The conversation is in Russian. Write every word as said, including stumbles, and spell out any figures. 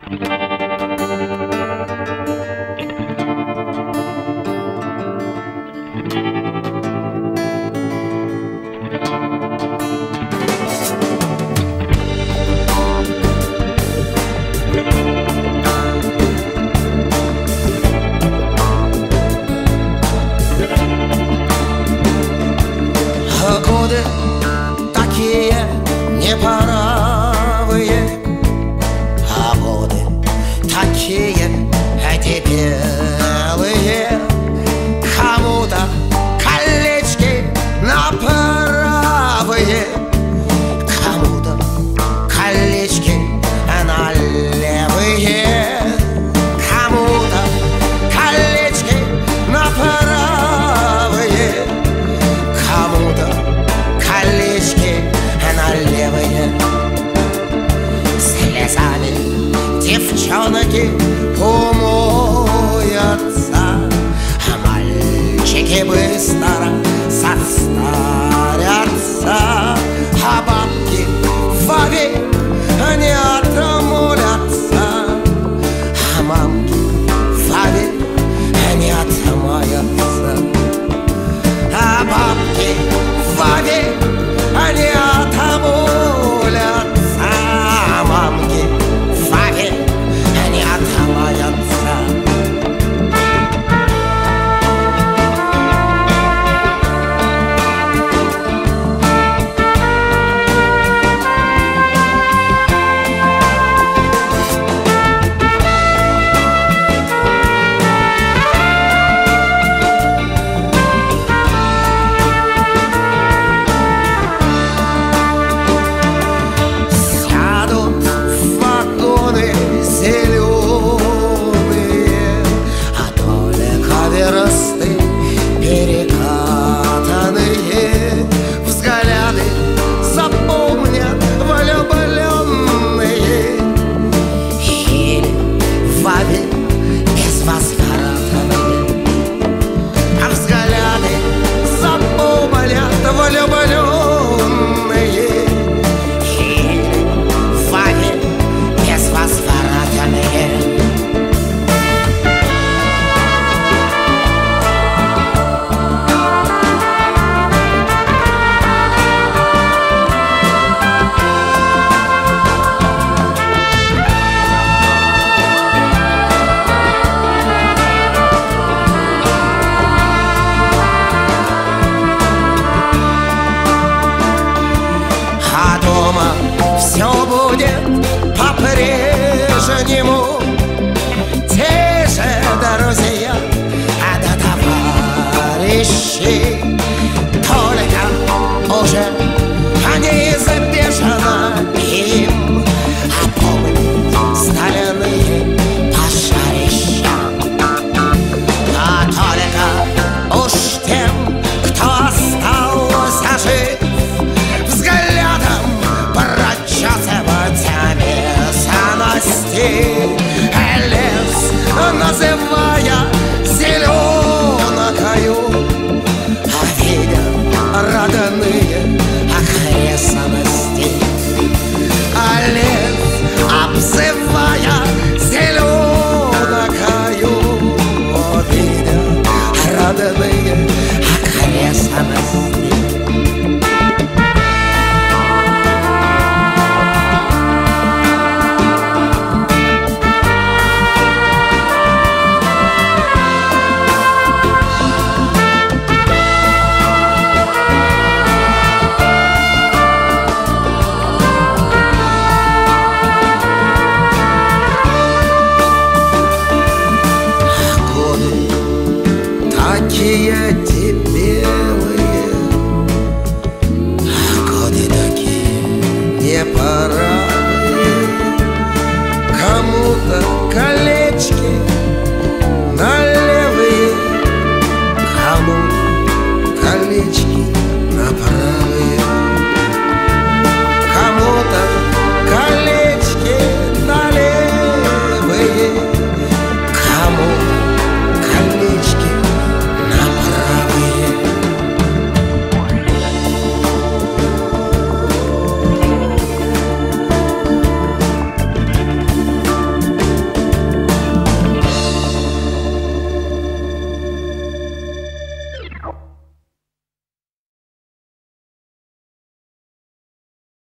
Годы такие непоравые, а годы такие дебелые. Кому-то колечки на правые, кому-то колечки на левые, кому-то колечки на правые, кому-то колечки налевые. Слезами девчонки умоются, а мальчики быстро состарятся, а бабки вовек не отмолятся, а мамки вовек не отмоются, а бабки вовек не отмолятся, а мамки вовек не отмоются. Сядут в вагоны зеленые, а только версты перекатанные. Взгляды запомнят влюбленные, или вовек безвозвратные. А взгляды запомнят влюбленные, или вовек безвозвратные. А дома все будет по-прежнему. Те же друзья, а до товарищи, только уже неизбежно им опомнить стальные пожарища. А только уж тем, кто остался жив, взглядом прочесывать местности. Лес называется